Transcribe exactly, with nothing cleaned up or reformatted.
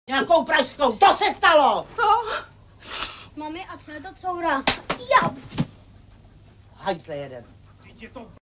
Nějakou pražskou, to se stalo! Co? Mami, a co je to coura? Já! Hajzle jeden.